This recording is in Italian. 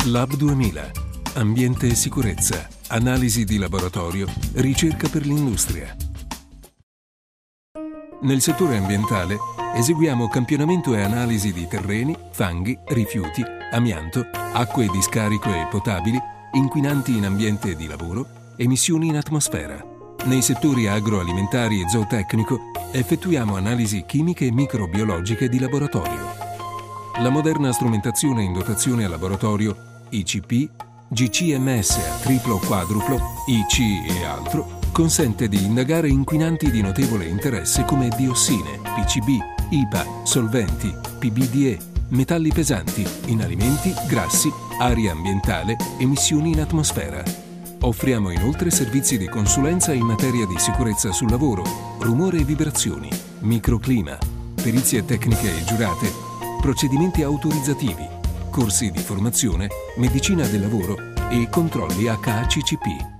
Lab 2000. Ambiente e sicurezza, analisi di laboratorio, ricerca per l'industria. Nel settore ambientale eseguiamo campionamento e analisi di terreni, fanghi, rifiuti, amianto, acque di scarico e potabili, inquinanti in ambiente di lavoro, emissioni in atmosfera. Nei settori agroalimentari e zootecnico effettuiamo analisi chimiche e microbiologiche di laboratorio. La moderna strumentazione in dotazione al laboratorio ICP, GCMS a triplo o quadruplo, IC e altro, consente di indagare inquinanti di notevole interesse come diossine, PCB, IPA, solventi, PBDE, metalli pesanti, in alimenti, grassi, aria ambientale, emissioni in atmosfera. Offriamo inoltre servizi di consulenza in materia di sicurezza sul lavoro, rumore e vibrazioni, microclima, perizie tecniche e giurate, procedimenti autorizzativi, corsi di formazione, medicina del lavoro e controlli HACCP.